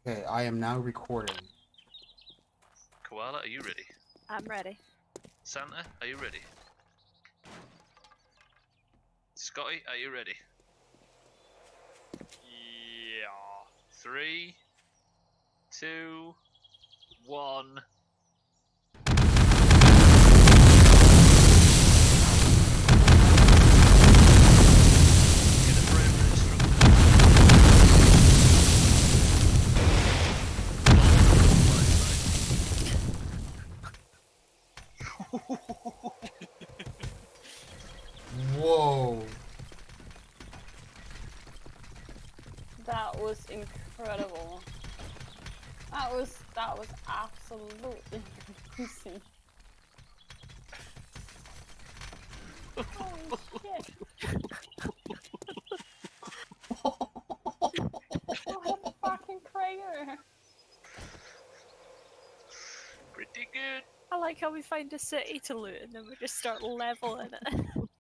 Okay, I am now recording. Koala, are you ready? I'm ready. Santa, are you ready? Scotty, are you ready? Yeah. 3, 2, 1. Get a frame rate Whoa. That was incredible. That was absolutely amazing. Holy shit. What a fucking crater. Pretty good. I like how we find a city to loot and then we just start leveling it.